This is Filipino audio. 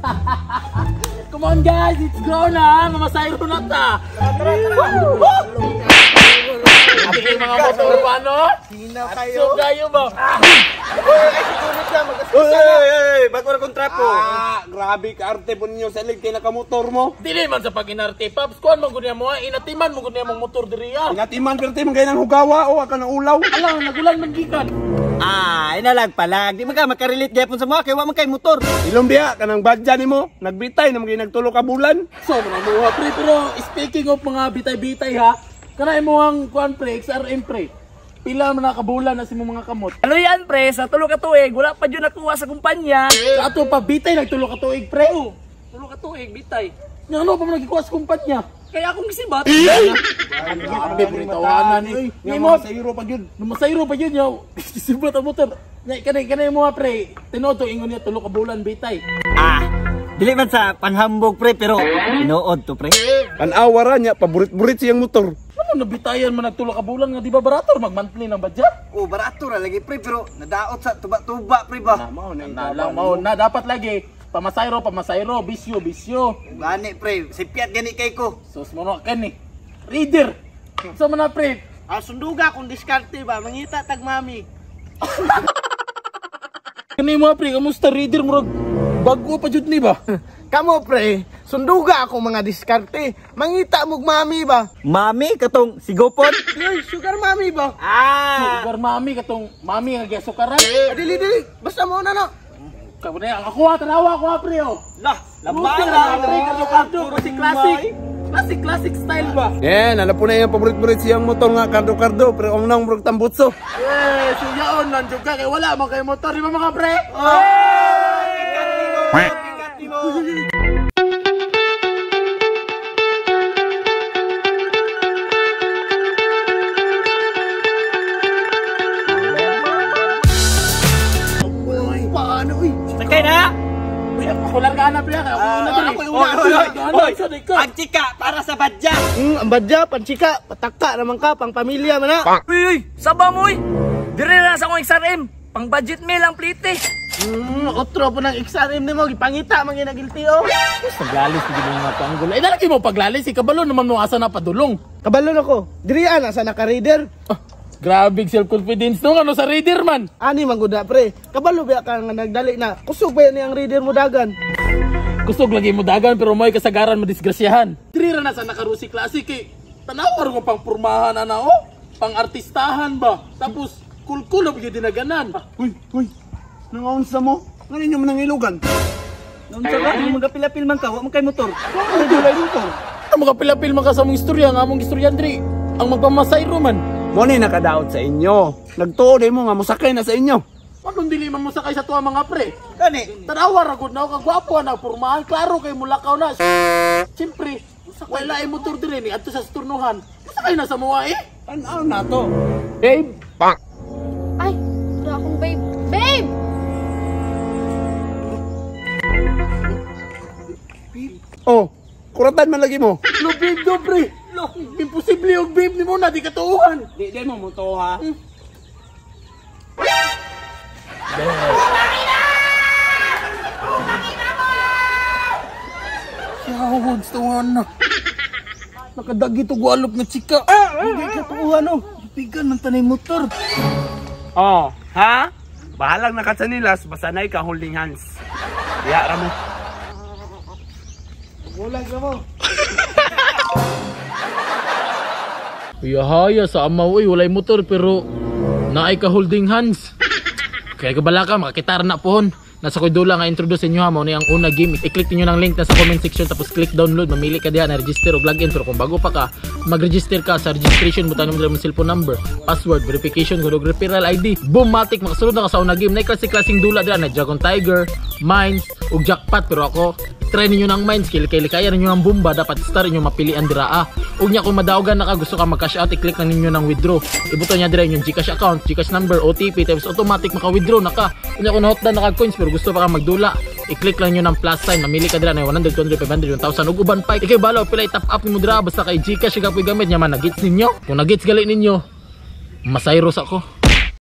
Come on guys, it's grown na. Mamasayro na ta. Sabi kayo mga motor pa, no? Hina kayo. So kayo ba? Bago na kontrapo. Grabe ka arte po ninyo sa ilig kay nakamotor mo. Dili man sa pag-inarte, Paps. Kuhan mo gunya mo, inatiman mo gunya mong motor diriya. Ingatiman pero man kayo ng hugawa o aka ng ulaw. Alam, nagulan man gikan. Inalag palag. Di man ka makarelate gyapon sa mga kay wa man kay motor. Ilombiya kanang badya nimo, nagbitay na magay nagtulo ka bulan. So, mga pre, pero speaking of mga bitay-bitay ha, kanay mo ang kuhan pre, XRM pre. Pila man nakabulan na si mga kamot. Ano yan pre, sa tulo ka tuig, wala pa dyan nakuha sa kumpanya. Sa ato pa bitay nagtulo ka tuig pre. Tulo ka tuig, bitay. Nga ano pa man nagikuha sa kumpanya? Kaya akong gisibat. Grabe buritawanan ni. Nga mo sa euro pa gyud. Masayro pa yun yaw. Sibot ang motor. Kanay mo pre, tinoto ingon niya tulo ka bulan bitay. Dili man sa panghambog pre, pero inood to pre. Panawara niya paborit-borit siyang motor. Ano nabitayan man nagtulo ka bulan nga di ba barator mag-monthly ng budget? Barato ra lagi pre, pero nadaot sa tuba-tuba pre ba. Mao na dapat lagi pamasayro, bisyo. Gani pre, sipiat gani kay ko. Sus mo no ken ni. Reader. Sa man pre. Sunduga kung diskarte ba, mangita tag mami. Kani mo pre, kamusta reader mo bago pa jud ni ba? Kamo pre, sunduga ako mga diskarte. Mangita mog mami ba? Mami katong sigopon. Sugar mami ba? Sugar mami katong mami nga gyasukaran. Dili, basta mo na no. Kamo na ako tanawa ko pre oh. Lah, Labala pre kardo kasi classic style ba? Yan, alam po na yung paborit-borit siyang motor nga kardo-kardo pero ang nang murag tambutso. Suyaon lang juga kay wala man kay motor di ba mga pre? Paano uy? Sakay na. Ako lang ka na pre. Ako una. Pagchika para sa badya. Ang badya, panchika, patakta naman ka, pang pamilya man na. Uy, saba mo uy. Dire na sa akong XRM. Pang budget meal ang plite. Otro po ng XRM ni mo, gipangita, mga nagilti o. Paglalis, hindi mo nga panggol. Eh, nalaki mo paglalis, kabalo naman mo asa na padulong. Kabalon ako, diriyan, asa naka-reader. Grabe self-confidence no, ano sa reader man. Ani mangguda pre, kabalo ba ka nga nagdali na, kusog ba yan ang reader mo dagan? Kusog lagi mo dagan, pero may kasagaran madisgrasyahan. Dirira na sa nakarusi classic eh. Tanawar mo pang purmahan na o, pang artistahan ba? Tapos, cool na bigyan dinaganan. Uy, nangaunsa mo? Nga ninyo man ang ilugan? Naunsa ka, magapila-pil man ka, wa man kay motor. Ano dulay motor? Ang mga pilapil man ka sa mong istorya, nga mong istoryandri, ang magpamasayro man. Mo ni nakadaot sa inyo. Nagtuod mo nga musakay na sa inyo. Anong dili man mo sakay sa tuwa mga pre? Gani. Tanawa ragod na ako, kagwapo na, purmahan, klaro kay mulakaw na. Siyempre, wala ay motor din eh, ato sa sturnuhan. Sakay na sa mga eh. Ano na to? Babe! Ay, wala akong babe. Babe! Oh, kuratan man lagi mo. Lo babe do pre! Lo, imposible yung babe ni mo na, di katuuhan. Di mo mo to ha. Yawag, tungan na. Nakadagi to gualop na chika. Hindi katuuhan no. Pigan ng tanay motor. Oh, ha? Bahalang nakasanilas, basanay ka holding hands. Diya mo. Bulag na mo. Haya sa amaw walay motor pero naay ka holding hands. Kaya kabala ka, makakitar na pohon. Nasa ko'y dula nga introduce sa inyo ha, mauna ang una game. I-click niyo ng link na sa comment section tapos click download. Mamili ka diyan na register o login. Pero kung bago pa ka, mag-register ka sa registration. Butanong mo cellphone number, password, verification, gulog referral ID. Boom, matik, makasunod na ka sa una game. Na klaseng dula diyan na Dragon Tiger, Mines, ug Jackpot. Pero ako, try ninyo ng Mines. Kaya ninyo ng bomba. Dapat star ninyo mapilian diraa. Ug nya kung madaogan na ka, gusto ka mag-cash out, i-click na ninyo ng withdraw. Ibuto niya dire yung Gcash account, Gcash number, OTP, tapos automatic maka-withdraw na ka. Kunya kung hotdan na ka coins pero gusto pa ka magdula, i-click lang nyo ng plus sign, mamili ka dira na 100, 200, 500, 1,000 ug uban pa. Ikay balaw pila i-top up nimo dira basta kay Gcash ka puy gamit nya man nagits ninyo. Kung nagits gali ninyo, masayros ako.